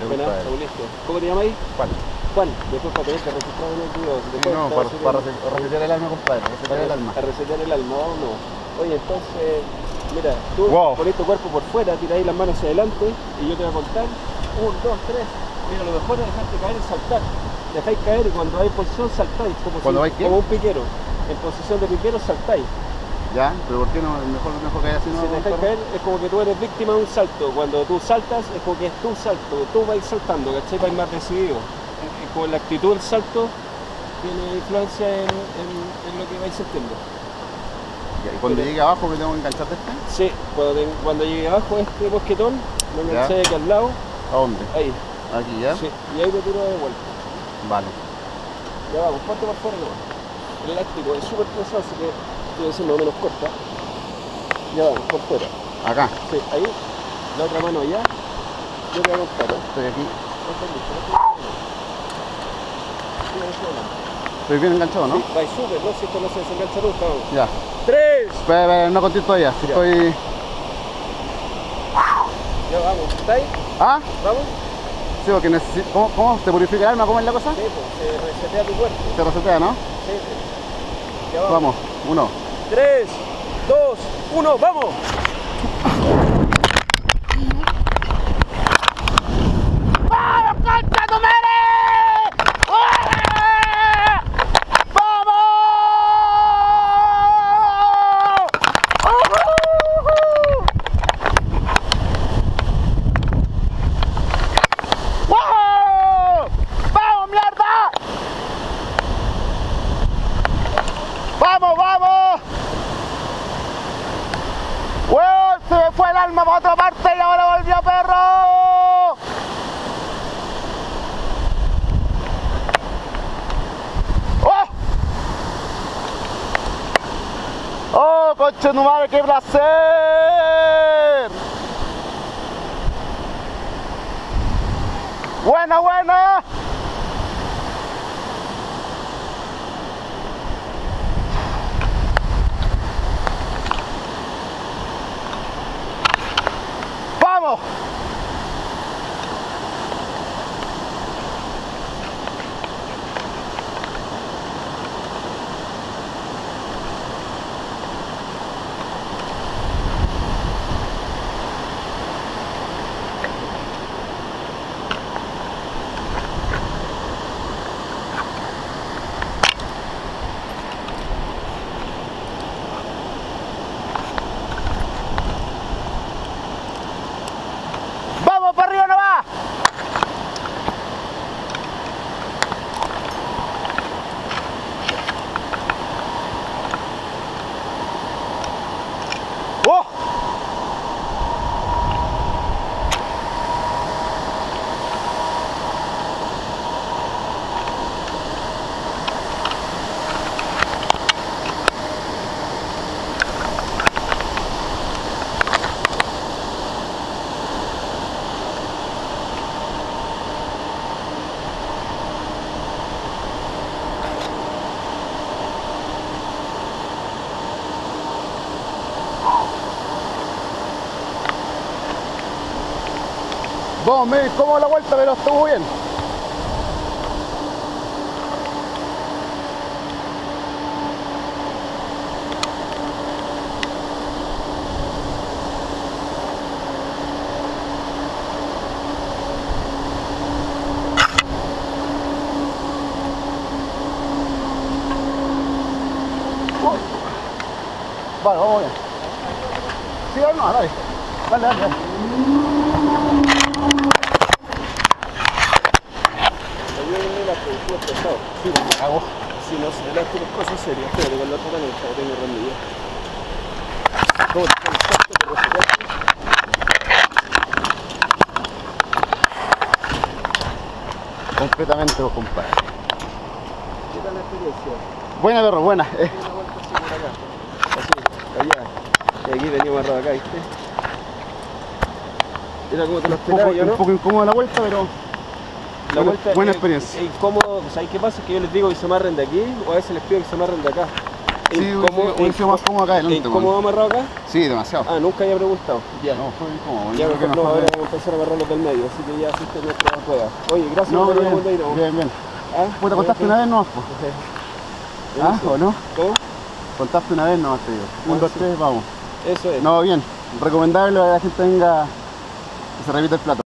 Buenas, Augusto. ¿Cómo te llamas ahí? Juan. Juan, después para tenerte registrado en el video. No, para resetear el alma, compadre. Resetear el alma. A resetear el alma, o no. Oye, entonces, mira, tú ponés tu cuerpo por fuera, tiráis las manos hacia adelante y yo te voy a contar. 1, 2, 3. Mira, lo mejor es dejarte caer y saltar. Dejáis caer y cuando hay posición saltáis, como un piquero. En posición de piquero saltáis. Ya, pero ¿por qué no? Mejor que haya así, ¿no? Si te dejáis caer es como que tú eres víctima de un salto. Cuando tú saltas es como que es tu salto, tú vas saltando, ¿cachai? Vais más decidido. Con la actitud del salto tiene influencia en lo que vais sintiendo. ¿Y cuando llegue abajo me tengo que enganchar de este? Sí, cuando llegue abajo este bosquetón, me enganché aquí al lado. ¿A dónde? Ahí. Aquí, ¿ya? Sí, y ahí te tiro de vuelta. Vale. Ya vamos, ponte por fuera nomás. El elástico es súper pesado, así que tiene que ser más o menos corta. Ya vamos, por fuera. Acá. Sí, ahí. La otra mano allá. Yo te voy a contar. Estoy aquí. Estoy bien enganchado, ¿no? Sí, vais súper, ¿no? Si esto no se desengancha nunca, vamos. Ya. 3. Pero no contigo todavía. Estoy... Ya vamos, ¿está ahí? ¿Ah? ¿Vamos? Sí, porque necesito... ¿Cómo? ¿Te purifica el alma? ¿Cómo es la cosa? Sí, pues se resetea tu cuerpo. Se resetea, ¿no? Sí, sí. Ya vamos. Vamos. 1. 3, 2, 1, ¡vamos! ¡Vamos, concha tu madre! ¡Vamos! ¡Wow! ¡Vamos, mierda! ¡Vamos, vamos! ¡Weón! Se me fue el alma para otra parte y ahora volvió, perro. ¡Oh! ¡Oh, concha de tu madre, qué placer! ¡Buena, buena! ¡Vamos! ¡Vamos, para arriba no va! ¡Oh! Vos me como la vuelta, pero estuvo bien. Vale, vamos bien. Sí, no, dale. Dale, dale, dale. Sí, me cago. Si no se le hace cosas serias, pero con la otra mano ya tengo rendida. ¿Cómo te pones esto? ¿Te reseteaste? Completamente, vos, compadre. ¿Qué tal la experiencia? Buena, perro, buena. Una vuelta así por acá. Así, allá. Y aquí venía amarrado acá, ¿viste? Era como te lo esperaba yo, ¿no? Un poco incómoda la vuelta, pero... La vuelta buena experiencia. Es incómodo, ¿sabes qué pasa? Es que yo les digo que se amarren de aquí, o a veces les pido que se amarren de acá. Sí, hubiese sido más cómodo acá adelante. ¿Cómo amarrado acá? Sí, demasiado. Ah, nunca había preguntado. Ya. No, fue incómodo. Ya mejor no, ahora vamos a empezar a agarrar los del medio, así que ya hiciste nuestra rueda. Oye, gracias por la vuelta y no. Bien, bien. ¿Ah? Puta, contaste una vez nomás, pues. ¿Ah? ¿O no? ¿Cómo? Contaste una vez nomás, te digo. 1, 2, 3, vamos. Eso es. No, bien. Recomendable que la gente venga y se repita el plato.